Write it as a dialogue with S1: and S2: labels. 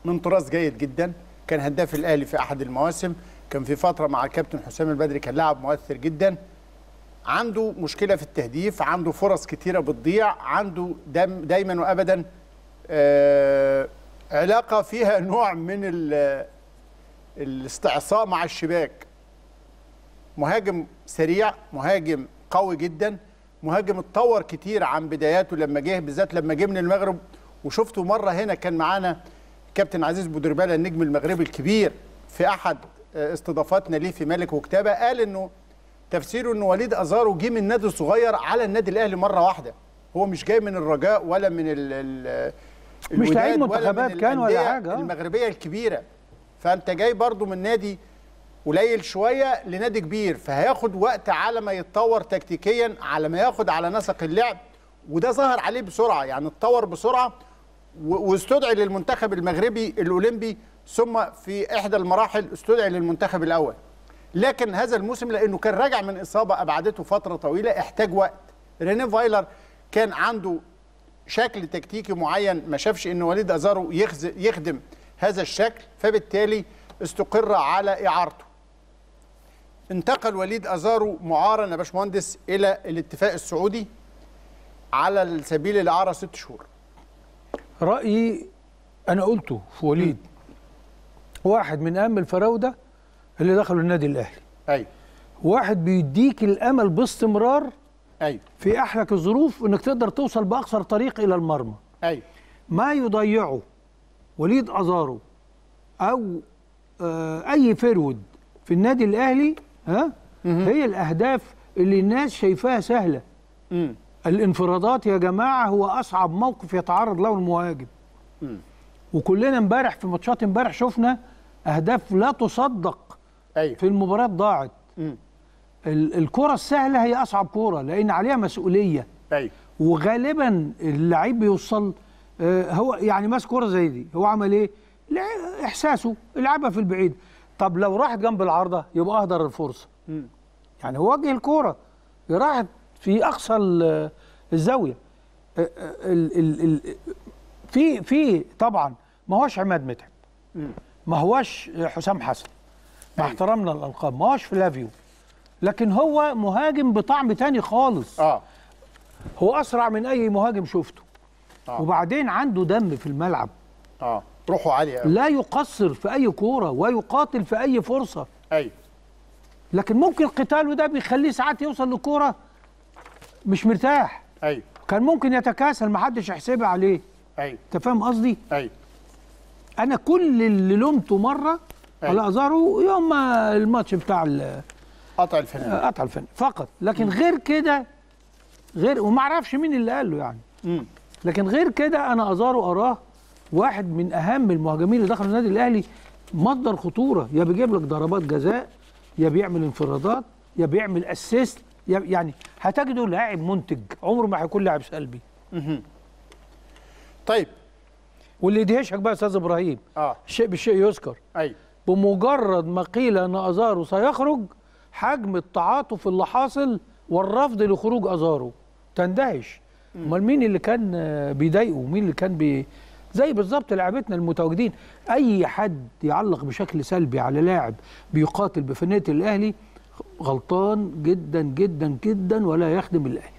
S1: من طراز جيد جدا، كان هداف الاهلي في احد المواسم، كان في فتره مع الكابتن حسام البدري كان لاعب مؤثر جدا. عنده مشكله في التهديف، عنده فرص كتيره بتضيع، عنده دايما وابدا علاقه فيها نوع من الاستعصاء مع الشباك. مهاجم سريع، مهاجم قوي جدا، مهاجم اتطور كتير عن بداياته لما جه، بالذات لما جه من المغرب. وشفته مره هنا كان معانا كابتن عزيز بودربالة النجم المغربي الكبير في احد استضافاتنا ليه في ملك وكتابه، قال انه تفسيره انه وليد ازارو جه من نادي صغير على النادي الاهلي مره واحده، هو مش جاي من الرجاء ولا من
S2: مش لعيب منتخبات
S1: من
S2: كان ولا حاجه
S1: المغربيه الكبيره. فانت جاي برضو من نادي قليل شويه لنادي كبير، فهياخد وقت على ما يتطور تكتيكيا، على ما ياخد على نسق اللعب، وده ظهر عليه بسرعه، يعني اتطور بسرعه واستدعي للمنتخب المغربي الاولمبي، ثم في احدى المراحل استدعي للمنتخب الاول. لكن هذا الموسم لانه كان راجع من اصابه ابعدته فتره طويله احتاج وقت. رينيه فايلر كان عنده شكل تكتيكي معين، ما شافش ان وليد ازارو يخدم هذا الشكل، فبالتالي استقر على اعارته. انتقل وليد ازارو معارا يا باشمهندس الى الاتفاق السعودي على سبيل الاعاره 6 شهور.
S2: رايي انا قلته في وليد، واحد من اهم الفراوده اللي دخلوا النادي الاهلي.
S1: ايوه.
S2: واحد بيديك الامل باستمرار.
S1: ايوه.
S2: في احلك الظروف انك تقدر توصل باقصر طريق الى المرمى.
S1: ايوه.
S2: ما يضيعه وليد ازارو او اي فرود في النادي الاهلي هي الاهداف اللي الناس شايفاها سهله. الانفرادات يا جماعه هو اصعب موقف يتعرض له المهاجم. وكلنا امبارح في ماتشات امبارح شفنا اهداف لا تصدق.
S1: أيوة.
S2: في المباريات ضاعت. الكره السهله هي اصعب كره لان عليها مسؤوليه.
S1: أيوة.
S2: وغالبا اللعيب بيوصل هو يعني ماسك كره زي دي، هو عمل ايه؟ احساسه لعبها في البعيد. طب لو راحت جنب العارضه يبقى اهدر الفرصه. يعني هو وجه الكوره راحت في اقصى الزاويه. في طبعا ما هوش عماد متعب، ما هوش حسام حسن، مع احترامنا للالقاب، ما هوش فلافيو، لكن هو مهاجم بطعم تاني خالص. هو اسرع من اي مهاجم شفته. وبعدين عنده دم في الملعب.
S1: روحه عاليه قوي،
S2: لا يقصر في اي كوره ويقاتل في اي فرصه.
S1: ايوه.
S2: لكن ممكن قتاله ده بيخليه ساعات يوصل للكوره مش مرتاح.
S1: ايوه.
S2: كان ممكن يتكاسل ما حدش يحسبها عليه.
S1: ايوه.
S2: انت فاهم قصدي؟
S1: ايوه.
S2: انا كل اللي لومته مره على ازارو يوم ما الماتش بتاع
S1: قطع الفن،
S2: قطع الفن فقط، لكن غير كده وما اعرفش مين اللي قال له يعني. لكن غير كده انا ازارو اراه واحد من اهم المهاجمين اللي دخلوا النادي الاهلي، مصدر خطوره، يا بيجيب لك ضربات جزاء، يا بيعمل انفرادات، يا بيعمل اسيست، يعني هتجده لاعب منتج، عمره ما هيكون لاعب سلبي.
S1: طيب،
S2: واللي يدهشك بقى يا استاذ ابراهيم، الشيء بالشيء يذكر.
S1: ايوه.
S2: بمجرد ما قيل ان ازارو سيخرج، حجم التعاطف اللي حاصل والرفض لخروج ازارو تندهش. امال مين اللي كان بيضايقه ومين اللي كان زي بالظبط لعبتنا المتواجدين. اي حد يعلق بشكل سلبي على لاعب بيقاتل بفنية الاهلي غلطان جدا جدا جدا ولا يخدم الاهلي.